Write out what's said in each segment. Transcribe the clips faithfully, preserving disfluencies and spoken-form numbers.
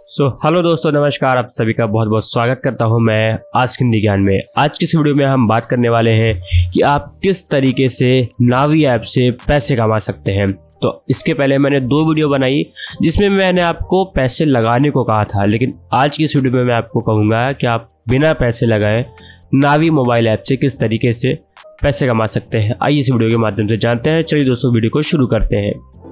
सो so, hello दोस्तों, नमस्कार। आप सभी का बहुत बहुत स्वागत करता हूं मैं आज के हिंदी ज्ञान में। आज की इस वीडियो में हम बात करने वाले हैं कि आप किस तरीके से नावी ऐप से पैसे कमा सकते हैं। तो इसके पहले मैंने दो वीडियो बनाई जिसमें मैंने आपको पैसे लगाने को कहा था, लेकिन आज की इस वीडियो में मैं आपको कहूँगा कि आप बिना पैसे लगाए नावी मोबाइल ऐप से किस तरीके से पैसे कमा सकते हैं। आइए इस वीडियो के माध्यम से जानते हैं। चलिए दोस्तों, वीडियो को शुरू करते हैं।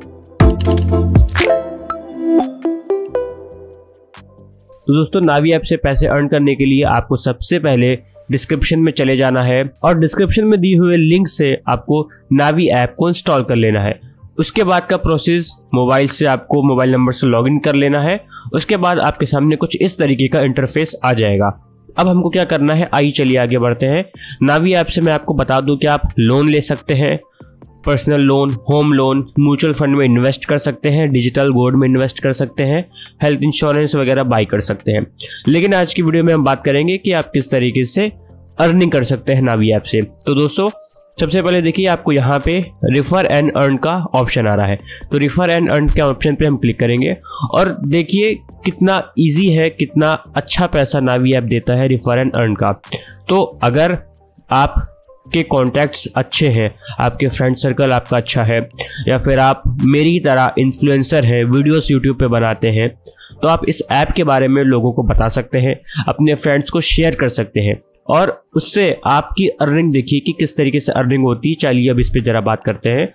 तो दोस्तों, नावी ऐप से पैसे अर्न करने के लिए आपको सबसे पहले डिस्क्रिप्शन में चले जाना है और डिस्क्रिप्शन में दी हुए लिंक से आपको नावी ऐप को इंस्टॉल कर लेना है। उसके बाद का प्रोसेस, मोबाइल से आपको मोबाइल नंबर से लॉगिन कर लेना है। उसके बाद आपके सामने कुछ इस तरीके का इंटरफेस आ जाएगा। अब हमको क्या करना है, आइए चलिए आगे बढ़ते हैं। नावी ऐप से मैं आपको बता दूं कि आप लोन ले सकते हैं, personal loan, home loan, mutual fund में इन्वेस्ट कर सकते हैं, डिजिटल गोल्ड में इन्वेस्ट कर सकते हैं, हेल्थ इंश्योरेंस वगैरह बाई कर सकते हैं। लेकिन आज की वीडियो में हम बात करेंगे कि आप किस तरीके से अर्निंग कर सकते हैं नावी ऐप से। तो दोस्तों, सबसे पहले देखिए, आपको यहाँ पे रिफर एंड अर्न का ऑप्शन आ रहा है। तो रिफर एंड अर्न के ऑप्शन पे हम क्लिक करेंगे और देखिए कितना इजी है, कितना अच्छा पैसा नावी ऐप देता है रिफर एंड अर्न का। तो अगर आप के कॉन्टैक्ट्स अच्छे हैं, आपके फ्रेंड सर्कल आपका अच्छा है, या फिर आप मेरी ही तरह इन्फ्लुएंसर हैं, वीडियोस यूट्यूब पे बनाते हैं, तो आप इस ऐप के बारे में लोगों को बता सकते हैं, अपने फ्रेंड्स को शेयर कर सकते हैं और उससे आपकी अर्निंग देखिए कि किस तरीके से अर्निंग होती है। चलिए अब इस पे ज़रा बात करते हैं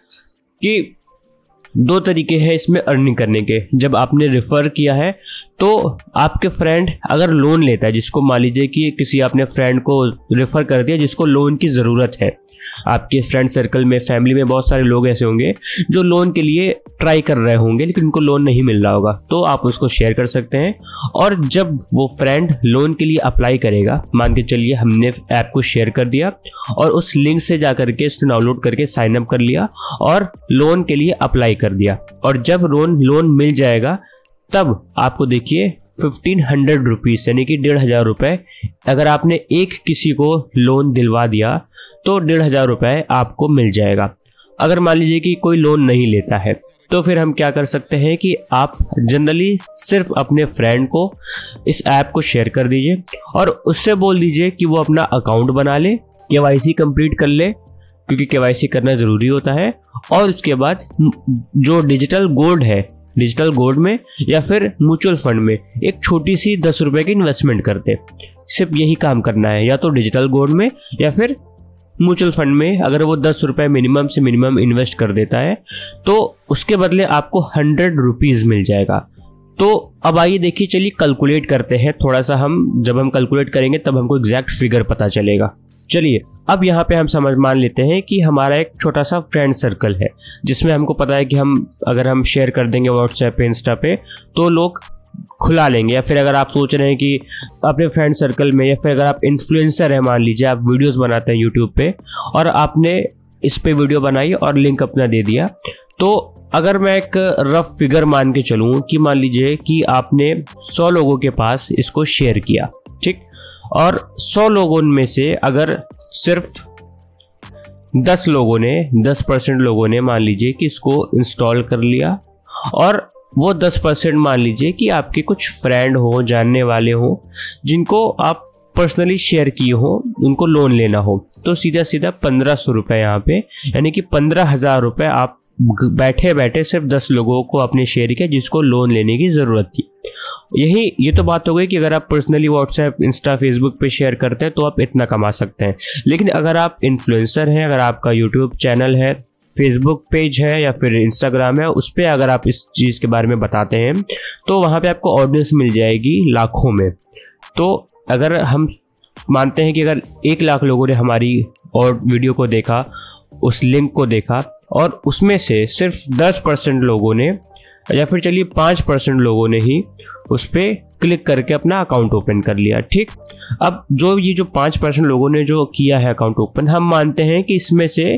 कि दो तरीके हैं इसमें अर्निंग करने के। जब आपने रेफर किया है तो आपके फ्रेंड अगर लोन लेता है, जिसको मान लीजिए कि किसी आपने फ्रेंड को रेफर कर दिया जिसको लोन की ज़रूरत है, आपके फ्रेंड सर्कल में, फैमिली में बहुत सारे लोग ऐसे होंगे जो लोन के लिए ट्राई कर रहे होंगे लेकिन उनको लोन नहीं मिल रहा होगा, तो आप उसको शेयर कर सकते हैं। और जब वो फ्रेंड लोन के लिए अप्लाई करेगा, मान के चलिए हमने ऐप को शेयर कर दिया और उस लिंक से जा करके उसने डाउनलोड करके साइन अप कर लिया और लोन के लिए अप्लाई कर दिया, और जब लोन लोन मिल जाएगा तब आपको देखिए फिफ्टीन हंड्रेड रुपीज़ यानी कि डेढ़ हज़ार रुपये, अगर आपने एक किसी को लोन दिलवा दिया तो डेढ़ हज़ार रुपये आपको मिल जाएगा। अगर मान लीजिए कि कोई लोन नहीं लेता है तो फिर हम क्या कर सकते हैं कि आप जनरली सिर्फ अपने फ्रेंड को इस ऐप को शेयर कर दीजिए और उससे बोल दीजिए कि वो अपना अकाउंट बना ले, केवाईसी कंप्लीट कर ले, क्योंकि केवाईसी करना ज़रूरी होता है। और उसके बाद जो डिजिटल गोल्ड है, डिजिटल गोल्ड में या फिर म्यूचुअल फंड में एक छोटी सी दस रुपए की इन्वेस्टमेंट करते, सिर्फ यही काम करना है, या तो डिजिटल गोल्ड में या फिर म्यूचुअल फंड में। अगर वो दस रुपए मिनिमम से मिनिमम इन्वेस्ट कर देता है तो उसके बदले आपको हंड्रेड रुपीज़ मिल जाएगा। तो अब आइए देखिए, चलिए कैलकुलेट करते हैं थोड़ा सा। हम जब हम कैलकुलेट करेंगे तब हमको एग्जैक्ट फिगर पता चलेगा। चलिए अब यहाँ पे हम समझ मान लेते हैं कि हमारा एक छोटा सा फ्रेंड सर्कल है जिसमें हमको पता है कि हम अगर हम शेयर कर देंगे व्हाट्सएप पे, इंस्टा पे, तो लोग खुला लेंगे। या फिर अगर आप सोच रहे हैं कि अपने फ्रेंड सर्कल में, या फिर अगर आप इन्फ्लुएंसर हैं, मान लीजिए आप वीडियोस बनाते हैं यूट्यूब पे और आपने इस पे वीडियो बनाई और लिंक अपना दे दिया, तो अगर मैं एक रफ फिगर मान के चलूँ कि मान लीजिए कि आपने सौ लोगों के पास इसको शेयर किया, ठीक, और सौ लोगों में से अगर सिर्फ दस लोगों ने, दस परसेंट लोगों ने मान लीजिए कि इसको इंस्टॉल कर लिया, और वो दस परसेंट मान लीजिए कि आपके कुछ फ्रेंड हो, जानने वाले हो, जिनको आप पर्सनली शेयर किए हो, उनको लोन लेना हो, तो सीधा सीधा पंद्रह सौ रुपये यहाँ पे, यानी कि पंद्रह हज़ार रुपये आप बैठे बैठे सिर्फ दस लोगों को आपने शेयर किया जिसको लोन लेने की ज़रूरत थी। यही ये तो बात हो गई कि अगर आप पर्सनली व्हाट्सएप, इंस्टा, फेसबुक पे शेयर करते हैं तो आप इतना कमा सकते हैं। लेकिन अगर आप इन्फ्लुएंसर हैं, अगर आपका यूट्यूब चैनल है, फेसबुक पेज है या फिर इंस्टाग्राम है, उस पर अगर आप इस चीज़ के बारे में बताते हैं तो वहाँ पे आपको ऑडियंस मिल जाएगी लाखों में। तो अगर हम मानते हैं कि अगर एक लाख लोगों ने हमारी और वीडियो को देखा, उस लिंक को देखा, और उसमें से सिर्फ दस परसेंट लोगों ने, या फिर चलिए पाँच परसेंट लोगों ने ही उस पर क्लिक करके अपना अकाउंट ओपन कर लिया, ठीक। अब जो ये जो पाँच परसेंट लोगों ने जो किया है अकाउंट ओपन, हम मानते हैं कि इसमें से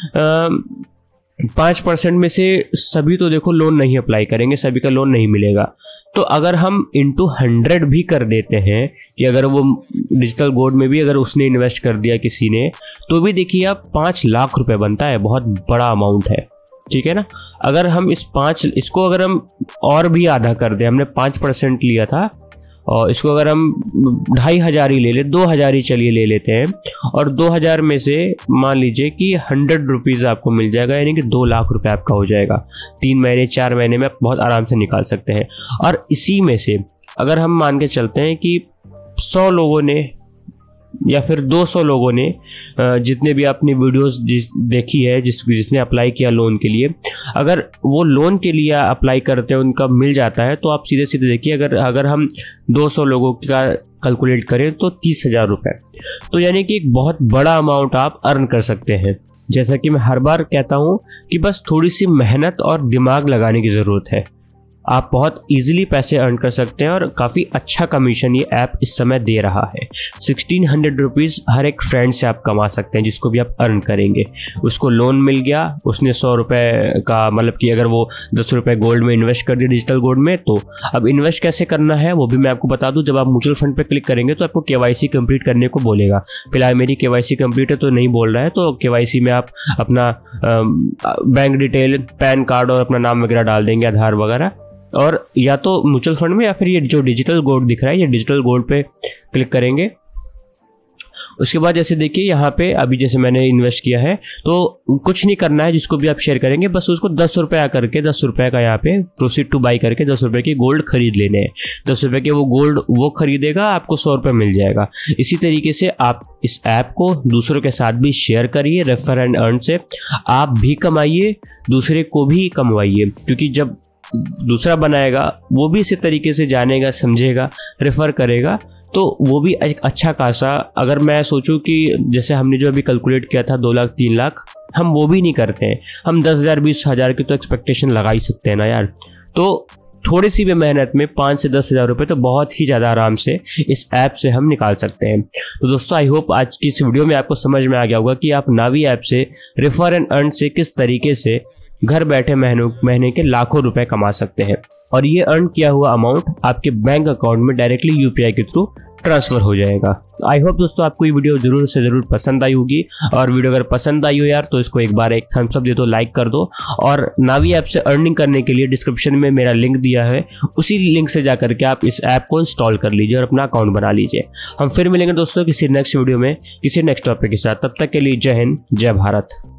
पाँच परसेंट में से सभी तो देखो लोन नहीं अप्लाई करेंगे, सभी का लोन नहीं मिलेगा। तो अगर हम इंटू हंड्रेड भी कर देते हैं कि अगर वो डिजिटल गोल्ड में भी अगर उसने इन्वेस्ट कर दिया किसी ने, तो भी देखिए आप पाँच लाख रुपए बनता है, बहुत बड़ा अमाउंट है। ठीक है ना। अगर हम इस पाँच इसको अगर हम और भी आधा कर दें, हमने पाँच परसेंट लिया था और इसको अगर हम ढाई हज़ार ही ले ले, दो हज़ार ही चलिए ले लेते हैं, और दो हज़ार में से मान लीजिए कि हंड्रेड रुपीज़ आपको मिल जाएगा, यानी कि दो लाख रुपए आपका हो जाएगा। तीन महीने चार महीने में आप बहुत आराम से निकाल सकते हैं। और इसी में से अगर हम मान के चलते हैं कि सौ लोगों ने या फिर दो सौ लोगों ने जितने भी अपनी वीडियोस जिस देखी है, जिस जिसने अप्लाई किया लोन के लिए, अगर वो लोन के लिए अप्लाई करते हैं उनका मिल जाता है, तो आप सीधे सीधे देखिए, अगर अगर हम दो सौ लोगों का कैलकुलेट करें तो तीस हज़ार रुपये, तो यानी कि एक बहुत बड़ा अमाउंट आप अर्न कर सकते हैं। जैसा कि मैं हर बार कहता हूँ कि बस थोड़ी सी मेहनत और दिमाग लगाने की ज़रूरत है, आप बहुत इजीली पैसे अर्न कर सकते हैं। और काफ़ी अच्छा कमीशन ये ऐप इस समय दे रहा है। सिक्सटीन हंड्रेड रुपीज़ हर एक फ्रेंड से आप कमा सकते हैं, जिसको भी आप अर्न करेंगे। उसको लोन मिल गया, उसने सौ रुपये का मतलब कि अगर वो दस रुपये गोल्ड में इन्वेस्ट कर दिया, डिजिटल गोल्ड में, तो अब इन्वेस्ट कैसे करना है वो भी मैं आपको बता दूँ। जब आप म्यूचुअल फंड पर क्लिक करेंगे तो आपको के वाई सी कंप्लीट करने को बोलेगा। फिलहाल मेरी के वाई सी कंप्लीट है तो नहीं बोल रहा है, तो के वाई सी में आप अपना बैंक डिटेल, पैन कार्ड और अपना नाम वगैरह डाल देंगे, आधार वगैरह, और या तो म्यूचुअल फंड में या फिर ये जो डिजिटल गोल्ड दिख रहा है, ये डिजिटल गोल्ड पे क्लिक करेंगे। उसके बाद जैसे देखिए यहाँ पे अभी जैसे मैंने इन्वेस्ट किया है, तो कुछ नहीं करना है। जिसको भी आप शेयर करेंगे बस उसको दस रुपये करके दस रुपये का यहाँ पे प्रोसीड टू बाई करके दस रुपये की गोल्ड खरीद लेने हैं। दस रुपये के वो गोल्ड वो खरीदेगा, आपको सौ रुपये मिल जाएगा। इसी तरीके से आप इस ऐप को दूसरों के साथ भी शेयर करिए, रेफर एंड अर्न से आप भी कमाइए, दूसरे को भी कमवाइए, क्योंकि जब दूसरा बनाएगा वो भी इसी तरीके से जानेगा, समझेगा, रेफर करेगा, तो वो भी एक अच्छा खासा। अगर मैं सोचूं कि जैसे हमने जो अभी कैलकुलेट किया था दो लाख तीन लाख, हम वो भी नहीं करते हैं, हम दस हज़ार बीस हज़ार की तो एक्सपेक्टेशन लगा ही सकते हैं ना यार। तो थोड़ी सी भी मेहनत में पाँच से दस हज़ार रुपये तो बहुत ही ज़्यादा आराम से इस ऐप से हम निकाल सकते हैं। तो दोस्तों आई होप आज की इस वीडियो में आपको समझ में आ गया होगा कि आप नावी ऐप से रेफर एंड अर्न से किस तरीके से घर बैठे महीनों महीने के लाखों रुपए कमा सकते हैं, और ये अर्न किया हुआ अमाउंट आपके बैंक अकाउंट में डायरेक्टली यूपीआई के थ्रू ट्रांसफर हो जाएगा। आई होप दोस्तों आपको ये वीडियो जरूर से जरूर पसंद आई होगी, और वीडियो अगर पसंद आई हो यार तो इसको एक बार एक थम्स अप दे दो, लाइक कर दो। और नावी ऐप से अर्निंग करने के लिए डिस्क्रिप्शन में मेरा लिंक दिया है, उसी लिंक से जाकर के आप इस ऐप को इंस्टॉल कर लीजिए और अपना अकाउंट बना लीजिए। हम फिर मिलेंगे दोस्तों किसी नेक्स्ट वीडियो में किसी नेक्स्ट टॉपिक के साथ। तब तक के लिए जय हिंद, जय भारत।